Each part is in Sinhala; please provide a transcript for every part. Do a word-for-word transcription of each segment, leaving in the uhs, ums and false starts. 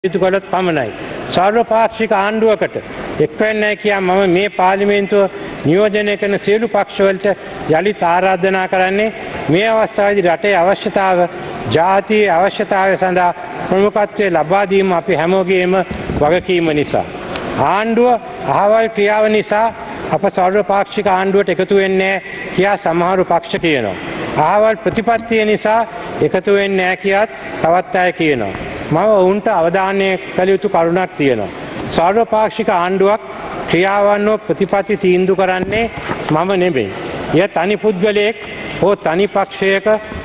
යුතු කළොත් පමණයි. සර්වපාක්ෂික ආණ්ඩුවකට එක් වෙන්නේ කියා මම මේ පාර්ලිමේන්තුව නියෝජනය කරන සියලු පක්ෂවලට යලිත් ආරාධනා කරන්නේ මේ අවස්ථාවේදී රටේ අවශ්‍යතාව ජාතියේ අවශ්‍යතාවය සඳහා ප්‍රමුඛත්වයේ ලබා දීම අපි හැමෝගේම වගකීම නිසා. ආණ්ඩුව අහවල් ක්‍රියාව නිසා අප සර්වපාක්ෂික ආණ්ඩුවට එකතු වෙන්නේ කියා සමහරු පක්ෂ කියනවා. අහවල් ප්‍රතිපත්තිය නිසා එකතු වෙන්නේ නැහැ කියාත් තවත් අය කියනවා. මම ඔවුන්ට අවධානය කළ යුතු කරුණක් තියෙනවා. සර්වපාක්ෂික ආණ්ඩුවක් ක්‍රියාවන් හෝ ප්‍රතිපත්ති තීන්දුව කරන්නේ මම නෙමෙයි. එය තනි පුද්ගලයෙක් හෝ තනි පක්ෂයක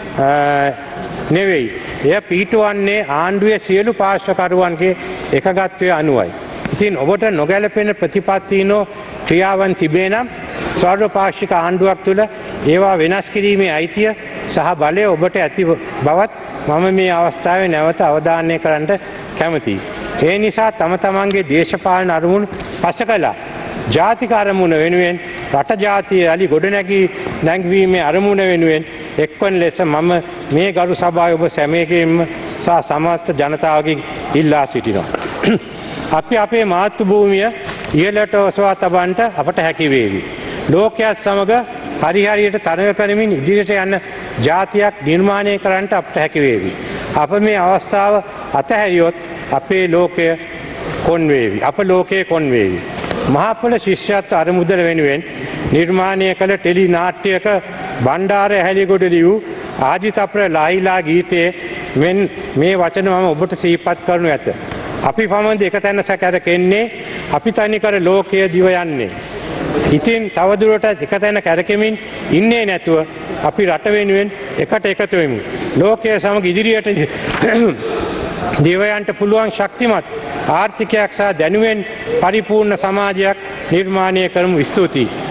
නෙවෙයි. එය පිටවන්නේ ආණ්ඩුවේ සියලු පාර්ශ්වකරුවන්ගේ එකගත්වයේ අනුවයි. ඉතින් ඔබට නොගැලපෙන ප්‍රතිපත්තීනෝ ක්‍රියාවන් තිබේ නම් සර්වපාක්ෂික ආණ්ඩුවක් තුළ ඒවා වෙනස් කිරීමේ අයිතිය සහ බලය ඔබට ඇති බවත් මම මේ අවස්ථාවේ නැවත අවධානය කරන්න කැමතියි. ඒ නිසා තම තමන්ගේ දේශපාලන අරමුණු පසකලා ජාතික අරමුණ වෙනුවෙන් රට ජාතිය යලි ගොඩනැගී නැංවීමේ අරමුණ වෙනුවෙන් එක්වන ලෙස මම මේ ගරු සභාවේ ඔබ සැමයකින්ම සහ සමස්ත ජනතාවගෙන් ඉල්ලා සිටිනවා. අපි අපේ මාතෘ භූමිය ඉහළට ඔසවා තබන්නට අපට හැකි වේවි. ලෝකයේත් සමග පරිහරියට තරඟ කරමින් ඉදිරියට යන ජාතියක් නිර්මාණය කරන්නට අපට හැකි වේවි. අප මේ අවස්ථාව අතහැරියොත් අපේ ලෝකය කොන් වේවි. අප ලෝකයේ කොන් වේවි. මහපොළ ශිෂ්‍යත්ව අරමුදල වෙනුවෙන් නිර්මාණය කළ ටෙලි නාට්‍යයක බණ්ඩාර ඇහැලිගොඩ ලියූ ආජිතප්‍ර ලාහිලා ගීතයේ මෙන් මේ වචන මම ඔබට සිහිපත් කරනු ඇත. අපි පමණ එක තැන සැකරෙන්නේ අපි තනිකර ලෝකය දිව යන්නේ. ඉතින් තවදුරටත් එක තැන කැරකෙමින් ඉන්නේ නැතුව අපි රට වෙනුවෙන් එකට එකතු වෙමු. ලෝකයේ සමග ඉදිරියට දිවයන්ට පුළුවන් ශක්තිමත් ආර්ථිකයක් සහ දැනුවෙන් පරිපූර්ණ සමාජයක් නිර්මාණය කරමු. ස්තුතියි.